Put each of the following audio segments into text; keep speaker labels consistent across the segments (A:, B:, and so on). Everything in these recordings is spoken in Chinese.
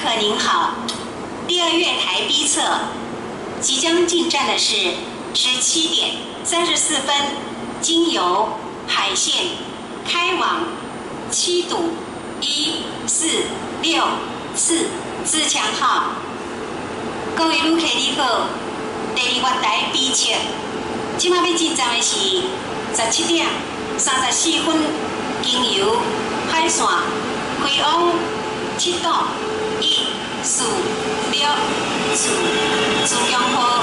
A: 客您好，第二月台 B 侧即将进站的是17点34分，经由海线开往7堵1464自强号。各位旅客你好，第二月台 B 侧，即马要进站的是17点34分，经由海线开往7堵146自强号。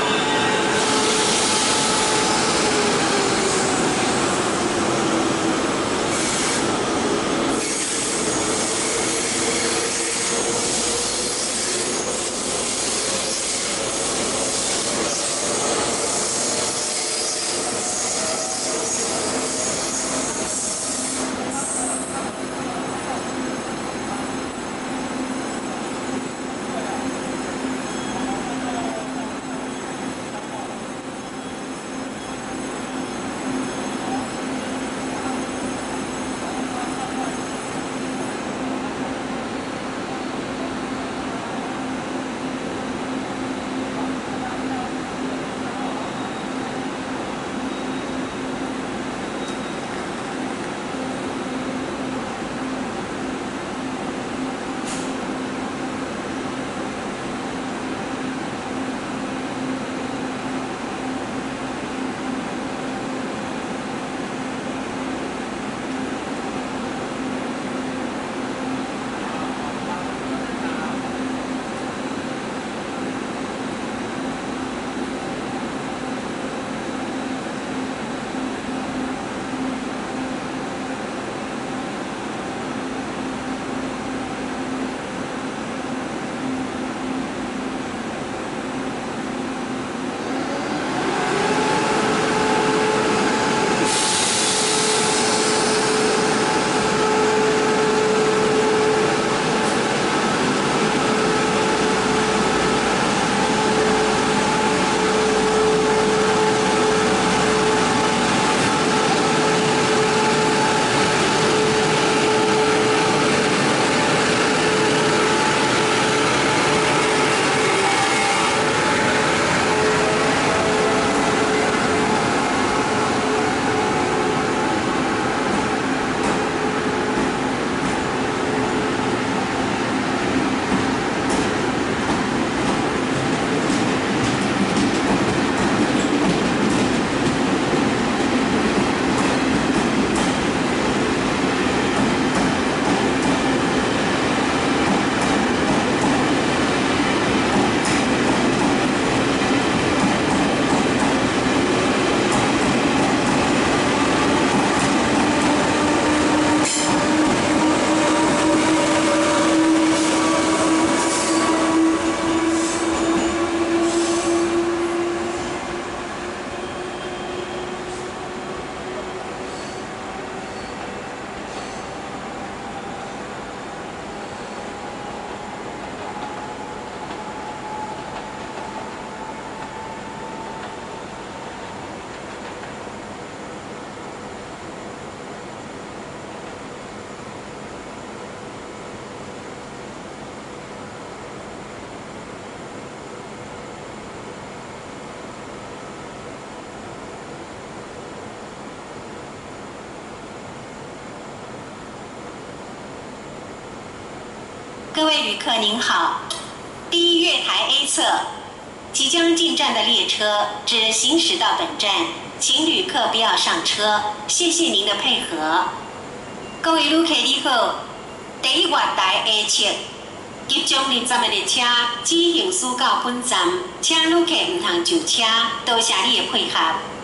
A: 各位旅客您好，第一月台 A 侧即将进站的列车只行驶到本站，请旅客不要上车，谢谢您的配合。各位旅客你好，第一月台 A 侧即将入站的列车只行驶到本站，请旅客唔通上车，多谢你的配合。